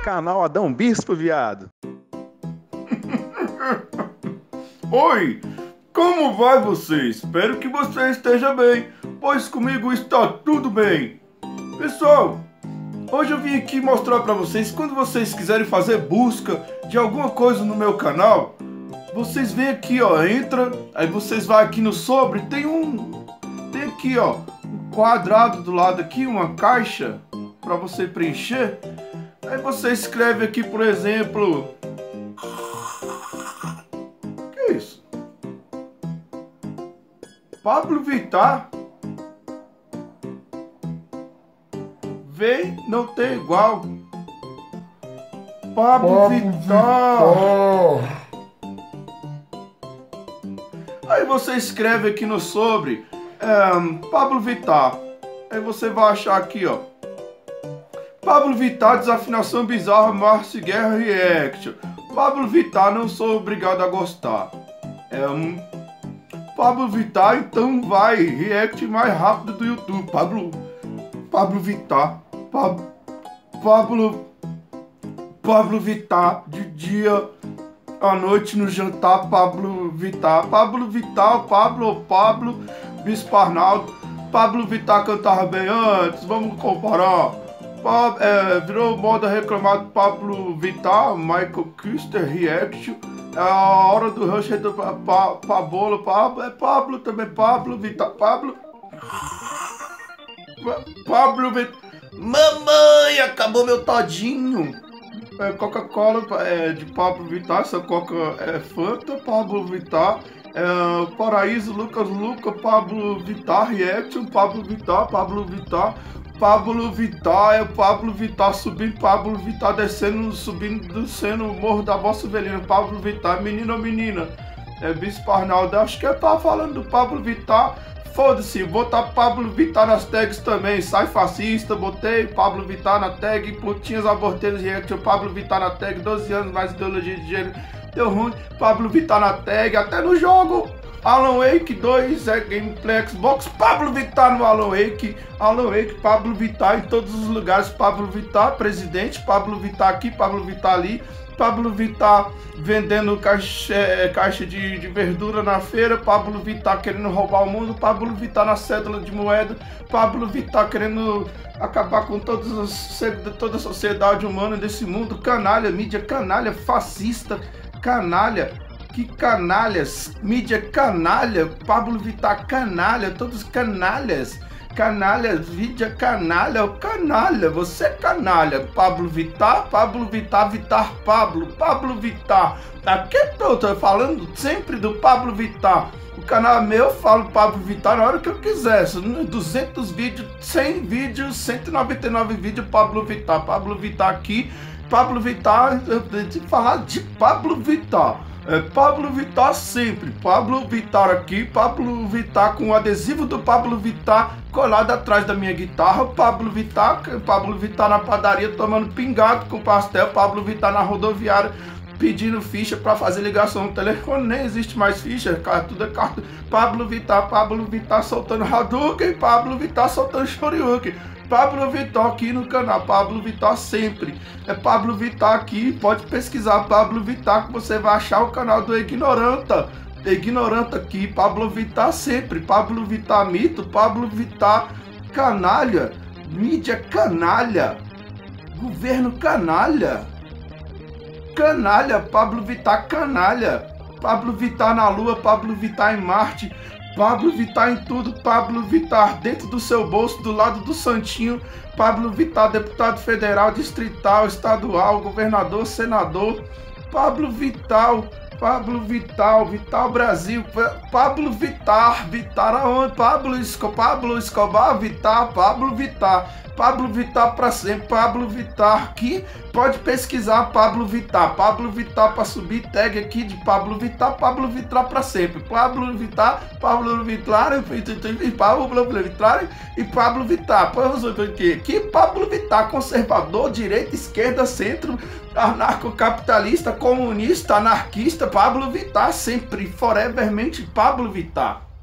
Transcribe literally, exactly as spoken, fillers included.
canal Adão Bispo, viado. Oi, como vai você? Espero que você esteja bem, pois comigo está tudo bem. Pessoal, hoje eu vim aqui mostrar para vocês, quando vocês quiserem fazer busca de alguma coisa no meu canal, vocês vêm aqui, ó, entra, aí vocês vão aqui no sobre, tem um, tem aqui, ó, um quadrado do lado aqui, uma caixa para você preencher. Aí você escreve aqui, por exemplo, que é isso? Pablo Vittar. Vem, não tem igual. Pablo, Pablo Vittar. Vittar. Aí você escreve aqui no sobre, é, Pablo Vittar. Aí você vai achar aqui, ó, Pablo Vittar, desafinação bizarra, Márcio Guerra Reaction. Pablo Vittar, não sou obrigado a gostar. É um Pablo Vittar, então vai, react mais rápido do YouTube. Pablo, Pablo Vittar, Pablo, Pablo, Pablo Vittar, de dia, à noite no jantar, Pablo Vittar, Pablo Vittar, Pablo, Pablo, Bispo Arnaldo, Pablo Vittar cantava bem antes, vamos comparar. É, virou moda reclamar de Pablo Vittar, Michael Kister, Reaction. É a hora do rush do pa, pa, Pablo, Pablo, é Pablo também, Pablo Vittar, Pablo. Pablo Vittar. Mamãe, acabou meu todinho. É, Coca-Cola é, de Pablo Vittar, essa Coca é Fanta, Pablo Vittar. É, Paraíso, Lucas Luca, Pablo Vittar, Reaction, Pablo Vittar, Pablo Vittar. Pablo Vittar, é Pablo Vittar subindo, Pablo Vittar descendo, subindo, descendo o Morro da Bossa Velina, Pablo Vittar, menino ou menina, é Bispo Arnaldo, acho que eu tava falando do Pablo Vittar, foda-se, botar Pablo Vittar nas tags também, sai fascista, botei Pablo Vittar na tag, putinhas aborteiras, reaction, Pablo Vittar na tag, doze anos mais ideologia de gênero, deu ruim, Pablo Vittar na tag, até no jogo, Alan Wake dois, é Gameplay Xbox, Pablo Vittar no Alan Wake, Alan Wake, Pablo Vittar em todos os lugares, Pablo Vittar, presidente, Pablo Vittar aqui, Pablo Vittar ali, Pablo Vittar vendendo caixa, caixa de, de verdura na feira, Pablo Vittar querendo roubar o mundo, Pablo Vittar na cédula de moeda, Pablo Vittar querendo acabar com todas as, toda a sociedade humana desse mundo, canalha, mídia canalha, fascista, canalha. Que canalhas, mídia canalha, Pablo Vittar canalha, todos canalhas, canalha, mídia canalha, canalha, você é canalha, Pablo Vittar, Pablo Vittar, Vittar Pablo, Pablo Vittar, aqui eu tô falando sempre do Pablo Vittar, o canal é meu, eu falo Pablo Vittar na hora que eu quiser, duzentos vídeos, cem vídeos, cento e noventa e nove vídeos, Pablo Vittar, Pablo Vittar aqui, Pablo Vittar, eu tenho que falar de Pablo Vittar. É Pablo Vittar sempre, Pablo Vittar aqui, Pablo Vittar com o adesivo do Pablo Vittar colado atrás da minha guitarra, Pablo Vittar, Pablo Vittar na padaria tomando pingado com pastel, Pablo Vittar na rodoviária pedindo ficha para fazer ligação no telefone, nem existe mais ficha, cara, tudo é carta. Pablo Vittar, Pablo Vittar soltando Hadouken, Pablo Vittar soltando Shoryuken. Pablo Vittar aqui no canal, Pablo Vittar sempre. É Pablo Vittar aqui, pode pesquisar Pablo Vittar que você vai achar o canal do Ignoranta. Ignoranta aqui, Pablo Vittar sempre. Pablo Vittar mito, Pablo Vittar canalha, mídia canalha, governo canalha. Canalha, Pablo Vittar canalha. Pablo Vittar na Lua, Pablo Vittar em Marte. Pablo Vittar em tudo, Pablo Vittar dentro do seu bolso, do lado do santinho, Pablo Vittar, deputado federal, distrital, estadual, governador, senador, Pablo Vittar, Pablo Vittar, Vittar Brasil, Pablo Vittar, Vittar aonde? Pablo Escobar, Pablo Escobar, Vittar, Pablo Vittar, Pablo Vittar para sempre, Pablo Vittar aqui, pode pesquisar Pablo Vittar, Pablo Vittar para subir tag aqui de Pablo Vittar, Pablo Vittar para sempre, Pablo Vittar, Pablo Vittar, Pablo Vittar e Pablo Vittar, aqui Pablo Vittar, conservador, direita, esquerda, centro, anarcocapitalista, comunista, anarquista, Pablo Vittar sempre, forevermente Pablo Vittar.